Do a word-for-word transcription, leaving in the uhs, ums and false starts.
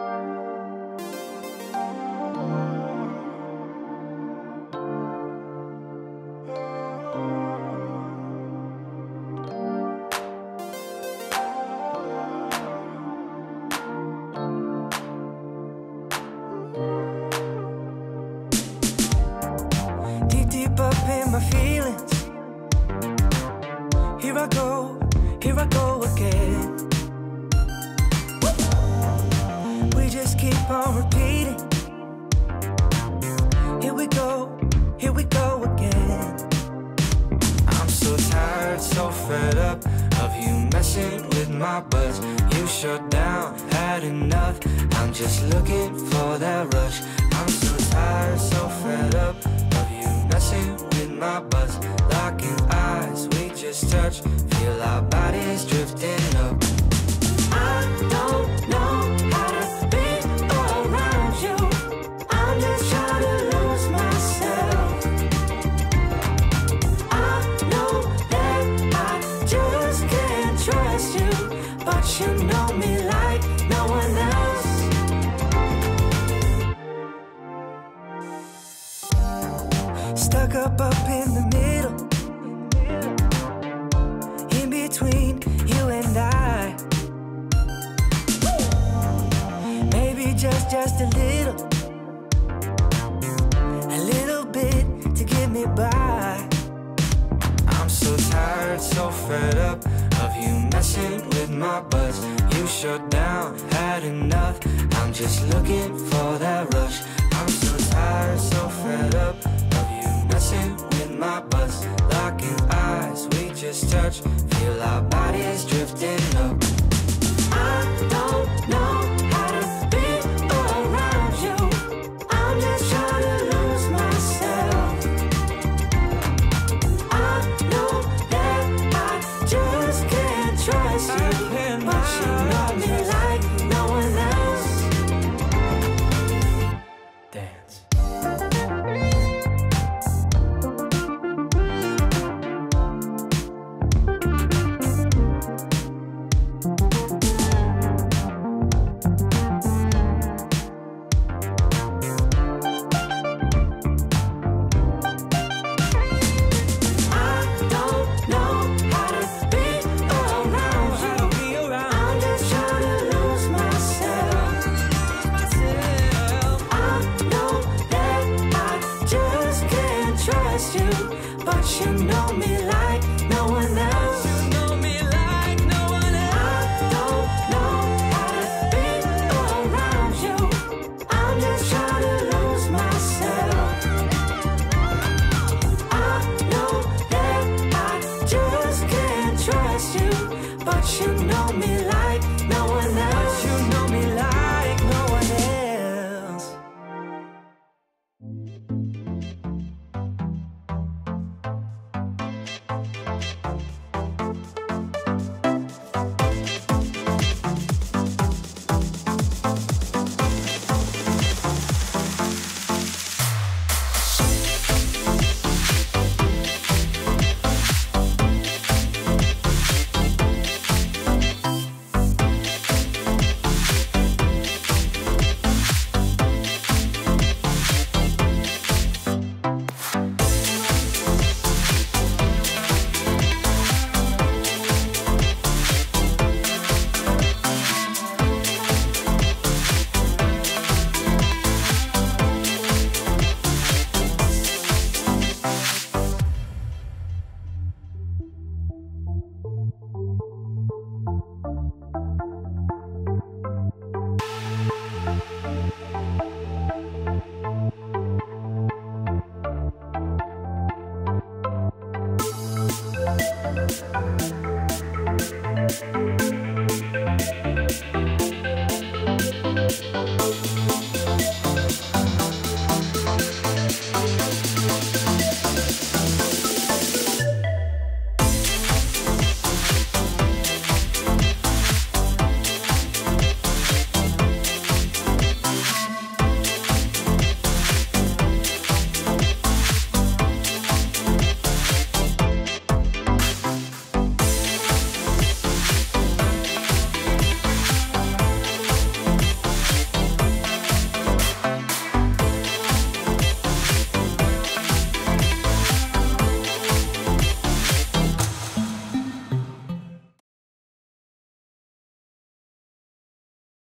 Deep up in my feelings. Here I go, here I go again. We just keep on repeating. Here we go, here we go again. I'm so tired, so fed up of you messing with my buzz. You shut down, had enough. I'm just looking for that rush. I'm so tired, so fed up of you messing with my buzz. Locking eyes, we just touch. Feel our bodies drifting up. I don't know how to be around you. I'm just trying to lose myself. I know that I just can't trust you, but you know me like no one else. Stuck up up in the middle, in between you and I. Maybe just, just a little, a little bit to get me by. I'm so tired, so fed up of you messing with my buzz. You shut down, had enough. I'm just looking for that rush. I'm so tired, so fed up of you messing with my buzz. Locking eyes, we just touch. Feel our bodies drifting up. I don't know how to be around you. I'm just trying to lose myself. I know that I just can't trust you, but you know me like no one else. Dance. But you know me like no one else. You know me like no one else. I don't know how to be around you. I'm just trying to lose myself. I know that I just can't trust you, but you know me like no one else. You know me like no one else. We'll be right back.